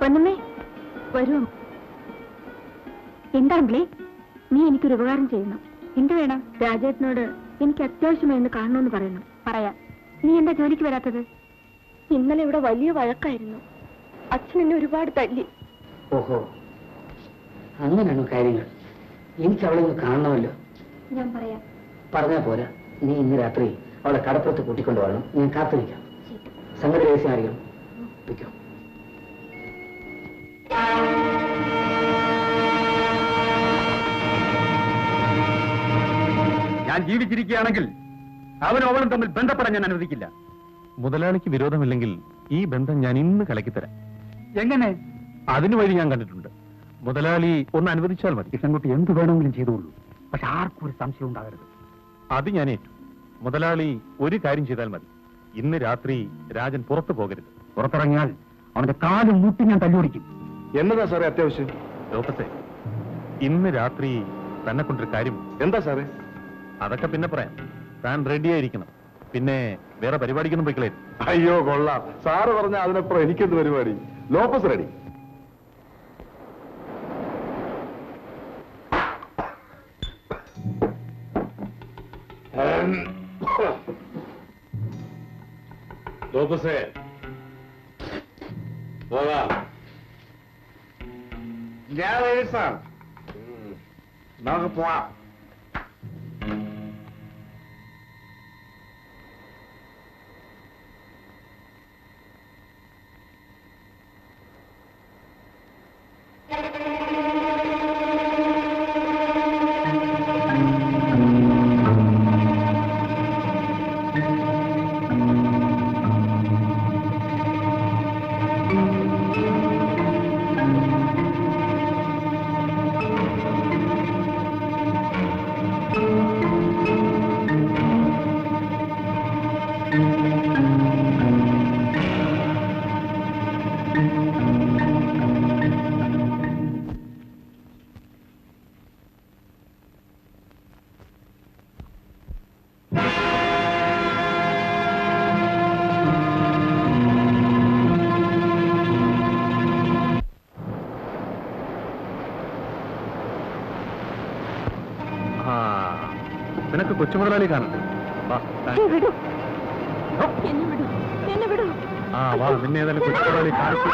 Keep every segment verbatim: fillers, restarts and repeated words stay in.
പൊന്നമ്മേ വരൂ. എന്താണെങ്കിലേ നീ എനിക്കൊരു ഉപകാരം ചെയ്യണം. എന്ത് വേണം? രാജേട്ടനോട് എനിക്ക് അത്യാവശ്യമായി ഒന്ന് കാണണമെന്ന് പറയണം. പറയാം. നീ എന്താ ജോലിക്ക് വരാത്തത്? ഇന്നലെ ഇവിടെ വലിയ വഴക്കായിരുന്നു. അച്ഛൻ എന്നെ ഒരുപാട് തല്ലി. ഓഹോ, അങ്ങനെയാണോ കാര്യങ്ങൾ? എനിക്ക് അവളെ ഒന്ന് കാണണമല്ലോ. ഞാൻ പറയാം. പറഞ്ഞാ പോരാ, നീ ഇന്ന് രാത്രി അവളെ കടപ്പുറത്ത് കൂട്ടിക്കൊണ്ടു വരണം. ഞാൻ കാത്തിരിക്കാം. സംഗതി രഹസ്യം അറിയാം. പിക്കോ. ഞാൻ ജീവിച്ചിരിക്കുകയാണെങ്കിൽ അവനും അവളും തമ്മിൽ ബന്ധപ്പെടാൻ ഞാൻ അനുവദിക്കില്ല. മുതലാളിക്ക് വിരോധമില്ലെങ്കിൽ ഈ ബന്ധം ഞാൻ ഇന്ന് കലക്കിത്തരാം. എങ്ങനെ? അതിനു വഴി ഞാൻ കണ്ടിട്ടുണ്ട്. മുതലാളി ഒന്ന് അനുവദിച്ചാൽ മതി. കൃഷ്ണൻകുട്ടി എന്ത് വേണമെങ്കിലും ചെയ്തോളൂ, പക്ഷെ ആർക്കും ഒരു സംശയം ഉണ്ടാകരുത്. അത് ഞാൻ ഏറ്റു. മുതലാളി ഒരു കാര്യം ചെയ്താൽ മതി. ഇന്ന് രാത്രി രാജൻ പുറത്തു പോകരുത്. പുറത്തിറങ്ങിയാൽ അവന്റെ കാലും മുട്ടി ഞാൻ തല്ലുപിടിക്കും. എന്നതാ സാറേ അത്യാവശ്യം? ലോകത്തെ ഇന്ന് രാത്രി തന്നെ കൊണ്ടൊരു കാര്യം. എന്താ സാറേ? അതൊക്കെ പിന്നെ പറയാം. താൻ റെഡിയായിരിക്കണം. പിന്നെ വേറെ പരിപാടിക്കൊന്നും പോയിക്കളേ. അയ്യോ കൊള്ളാം, സാറ് പറഞ്ഞ അതിനപ്പുറം എനിക്കെന്ത് പരിപാടി? Lopez ready. ലോപ്പസേ പോകാം. ഞാൻ സാർ നമുക്ക് പോവാം. നിനക്ക് കൊച്ചുമുതലാളി കാണണ്ടേ? ആ വാ, നിന്നെ ഏതായാലും കൊച്ചുമുതലാളി കാണിച്ചു.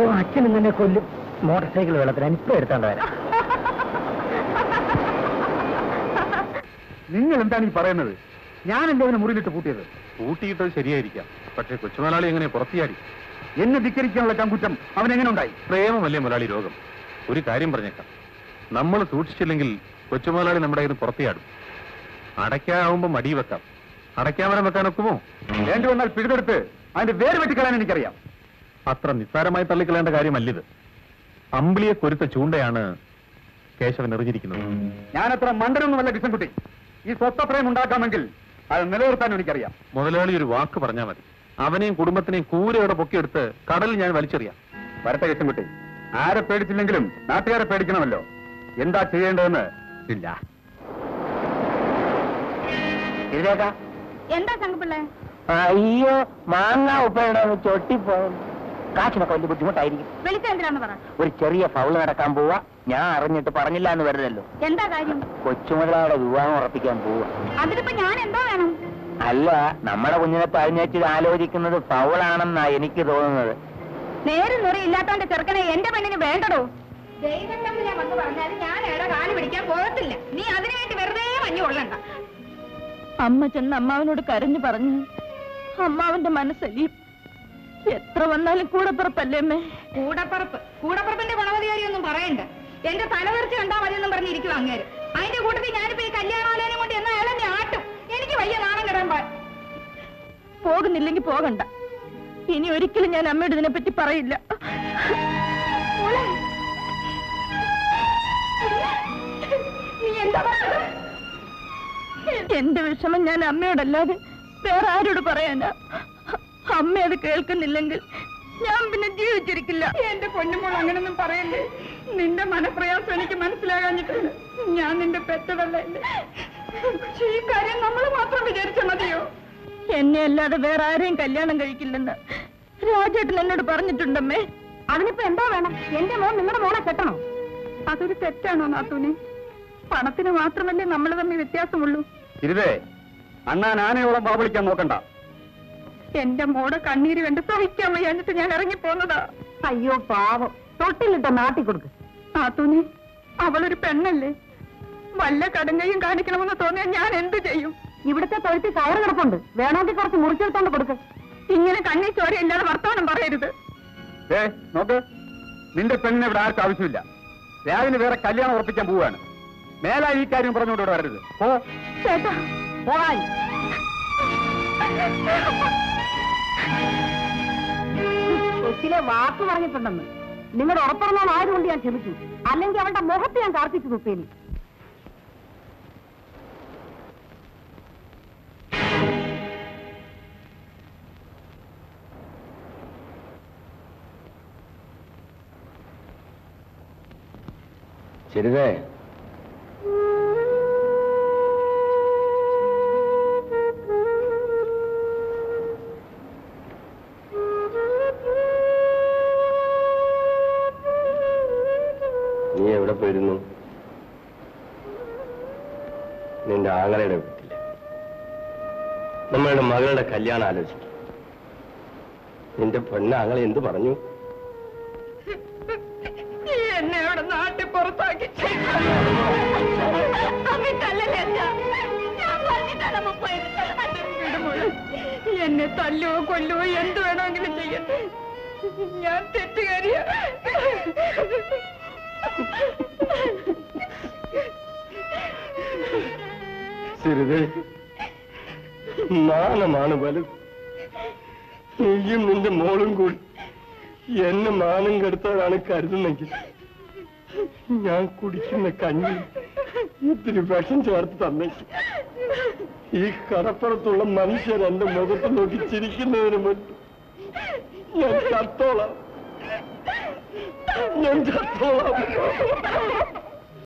അയ്യോ അച്ഛൻ ഇന്നെ കൊല്ലും. മോട്ടോർ സൈക്കിൾ വെള്ളത്തിലാണ് ഇപ്പൊ എടുത്തോണ്ട് വരാം. നിങ്ങൾ എന്താണ് ഈ പറയുന്നത്? ഞാൻ എന്റെ അവനെ മുറിയിലിട്ട് പൂട്ടിയത്. പൂട്ടിയിട്ടത് ശരിയായിരിക്കാം, പക്ഷെ കൊച്ചുമുതലാളി എങ്ങനെ പുറത്തിയാടി? എന്നെ ധിക്കരിക്കാനുള്ള ചങ്കുറ്റം അവൻ എങ്ങനെ ഉണ്ടായി? പ്രേമമല്ലേ മുതലാളി രോഗം. ഒരു കാര്യം പറഞ്ഞേക്കാം, നമ്മൾ സൂക്ഷിച്ചില്ലെങ്കിൽ കൊച്ചുമുതലാളി നമ്മുടെ കയ്യിൽ പുറത്തിയാടും. അടയ്ക്കാവുമ്പോ മടി വെക്കാം, അടയ്ക്കാമരം വെക്കാൻ ഒക്കുമോ? വേണ്ടി വന്നാൽ പിഴുതെടുത്ത് അതിന്റെ വേര് വെട്ടിക്കളയാൻ എനിക്കറിയാം. അത്ര നിസ്സാരമായി തള്ളിക്കളയേണ്ട കാര്യമല്ലിത്. അമ്പിളിയെ കൊരുത്ത ചൂണ്ടയാണ് കേശവൻ എറിഞ്ഞിരിക്കുന്നത്. ഞാനത്ര മണ്ടനൊന്നുമല്ല കൃഷ്ണൻകുട്ടി. ഈ സ്വസ്ഥപ്രയം ഉണ്ടാക്കാമെങ്കിൽ അത് നിലനിർത്താൻ എനിക്കറിയാം. മുതലാളി ഒരു വാക്ക് പറഞ്ഞാൽ മതി, അവനെയും കുടുംബത്തിനെയും കൂരയോടെ പൊക്കിയെടുത്ത് കടലിൽ ഞാൻ വലിച്ചെറിയാം. വരട്ടെ കൃഷ്ണൻകുട്ടി. ആരെ പേടിച്ചില്ലെങ്കിലും നാട്ടുകാരെ പേടിക്കണമല്ലോ. എന്താ ചെയ്യേണ്ടതെന്ന് ഇല്ല. എന്താ സംഘപിള്ളേ? അയ്യോ മാങ്ങ ഉപ്പയുടെ ചൊട്ടിപ്പോകും. കാശിനൊക്കെ വലിയ ബുദ്ധിമുട്ടായിരിക്കും. വിളിച്ച എന്തിനാന്ന് പറ. ഒരു ചെറിയ ഫൗള് നടക്കാൻ പോവാ. ഞാൻ അറിഞ്ഞിട്ട് പറഞ്ഞില്ല എന്ന് വരില്ലല്ലോ. എന്താ കാര്യം? കൊച്ചുമുതലാളുടെ വിവാഹം ഉറപ്പിക്കാൻ പോവാ. അതിലിപ്പോ ഞാൻ എന്താ വേണം? അല്ല, നമ്മുടെ കുഞ്ഞിനെ പഴിഞ്ഞേറ്റ് ആലോചിക്കുന്നത് ഫൗളാണെന്നാ എനിക്ക് തോന്നുന്നത്. നേരും നുറി ഇല്ലാത്തവന്റെ ചെറുക്കനെ എന്റെ പെണ്ണിന് വേണ്ടടോ. ദൈവം തമ്മിൽ ഞാൻ വന്ന് പറഞ്ഞാലും ഞാൻ എവിടെ കാല് പിടിക്കാൻ പോകത്തില്ല. നീ അതിനു വേണ്ടി വെറുതെ മഞ്ഞു കൊള്ളണ്ട. അമ്മ ചെന്ന് അമ്മാവനോട് കരഞ്ഞു പറഞ്ഞു. അമ്മാവന്റെ മനസ്സലിയും. എത്ര വന്നാലും കൂടപ്പറപ്പല്ലേ അമ്മേ? കൂടപ്പറപ്പ് കൂടപ്പറപ്പിന്റെ ഗുണവധികാരി ഒന്നും പറയണ്ട. എന്റെ തലവെറിച്ച് കണ്ടാ മതിയെന്നും പറഞ്ഞിരിക്കും അങ്ങേര്. അതിന്റെ കൂട്ടത്തിൽ ഞാനിപ്പോ ഈ കല്യാണാലയം കൊണ്ട് എന്ന അയാളെ ആട്ടും. എനിക്ക് വയ്യ നാണം കിടാൻ. പോകുന്നില്ലെങ്കിൽ പോകണ്ട. ഇനി ഒരിക്കലും ഞാൻ അമ്മയോട് ഇതിനെ പറ്റി പറയില്ല. എന്റെ വിഷമം ഞാൻ അമ്മയോടല്ലാതെ വേറെ ആരോട് പറയാനാ? അമ്മ അത് കേൾക്കുന്നില്ലെങ്കിൽ ഞാൻ പിന്നെ ജീവിച്ചിരിക്കില്ല. എന്റെ പൊന്നുമോൾ അങ്ങനൊന്നും പറയല്ലേ. നിന്റെ മനപ്രയാസം എനിക്ക് മനസ്സിലാകാഞ്ഞിട്ടുണ്ട്. ഞാൻ നിന്റെ പെറ്റതല്ലേ. പക്ഷെ ഈ കാര്യം നമ്മൾ മാത്രം വിചാരിച്ച മതിയോ? എന്നെ അല്ലാതെ വേറെ ആരെയും കല്യാണം കഴിക്കില്ലെന്ന് രാജേട്ടൻ എന്നോട് പറഞ്ഞിട്ടുണ്ടമ്മേ. അതിനിപ്പോ എന്താ വേണം? എന്റെ മോൻ നിങ്ങളുടെ മോളെ കെട്ടണോ? അതൊരു തെറ്റാണോ നാത്തൂനെ? പണത്തിന് മാത്രമല്ലേ നമ്മൾ തമ്മിൽ വ്യത്യാസമുള്ളൂ. ഇരുതേ അണ്ണാൻ ആനയോളം വളവിളിക്കാൻ നോക്കണ്ട. എന്റെ മോടെ കണ്ണീര് കണ്ട് സഹിക്കാൻ വയ്യാഞ്ഞിട്ട് ഞാൻ ഇറങ്ങിപ്പോന്നതാ. അയ്യോ പാവം, തൊട്ടിലിട്ട നാട്ടി കൊടുക്ക്. നാത്തൂനെ, അവളൊരു പെണ്ണല്ലേ. വല്ല കടുങ്കയും കാണിക്കണമെന്ന് തോന്നിയാൽ ഞാൻ എന്ത് ചെയ്യും? ഇവിടുത്തെ തൊഴുത്തി കയറ് കിടപ്പുണ്ട്, വേണമെങ്കിൽ കുറച്ച് മുറിച്ചെടുത്തോണ്ട് കൊടുക്ക്. ഇങ്ങനെ കണ്ണീ ചോരയില്ലാതെ വർത്തമാനം പറയരുത്. ഏ നോക്ക്, നിന്റെ പെണ്ണിനെ ഇവിടെ ആർക്കും ആവശ്യമില്ല. രാവിലെ വേറെ കല്യാണം ഉറപ്പിക്കാൻ പോവുകയാണ്. മേലാ ഈ കാര്യം പറഞ്ഞുകൊണ്ട് ഇവിടെ വരരുത്. ഓ ചേട്ടാ പോകാൻ കൊച്ചിലെ വാക്ക് പറഞ്ഞിട്ടുണ്ടെന്ന് നിങ്ങളുടെ ഉറപ്പുറന്നാൽ ആയതുകൊണ്ട് ഞാൻ ക്ഷമിച്ചു. അല്ലെങ്കിൽ അവന്റെ മുഖത്ത് ഞാൻ കാർത്തിച്ചു തുപ്പേനി. ശരിതേ, നീ എവിടെ പോയിരുന്നു? നിന്റെ ആങ്ങളയുടെ വീട്ടില് നമ്മളുടെ മകളുടെ കല്യാണം ആലോചിക്കും. നിന്റെ പെണ്ണ് ആങ്ങളെ എന്ത് പറഞ്ഞു? എന്നെ അവിടെ നാട്ടിൽ പുറത്താക്കി എന്നെ തല്ലുവോ കൊല്ലുവോ എന്ത് വേണമെങ്കിലും ചെയ്യട്ടെ. ഞാൻ തെറ്റുകാരിയ. ശരിതേ, മാനമാണ് വലുത്. നീയും നിന്റെ മോളും കൂടി എന്നെ മാനം കെടുത്തവരാണ് കരുതുന്നെങ്കിൽ ഞാൻ കുടിക്കുന്ന കഞ്ഞി ഇത്തിരി വിഷം ചേർത്ത് തന്നേക്കും. ഈ കടപ്പുറത്തുള്ള മനുഷ്യർ എന്റെ മുഖത്ത് നോക്കി ചിരിക്കുന്നതിന് മുൻപ് ഞാൻ ചത്തോളാം, ഞാൻ ചത്തോളാം.